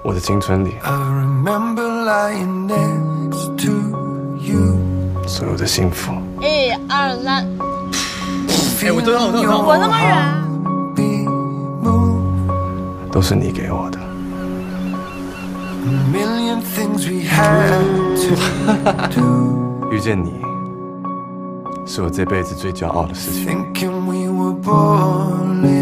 我的青春里，所有的幸福。 1、2、3。 我等等， 我那么远。 都是你给我的。遇见你，是我这辈子最骄傲的事情。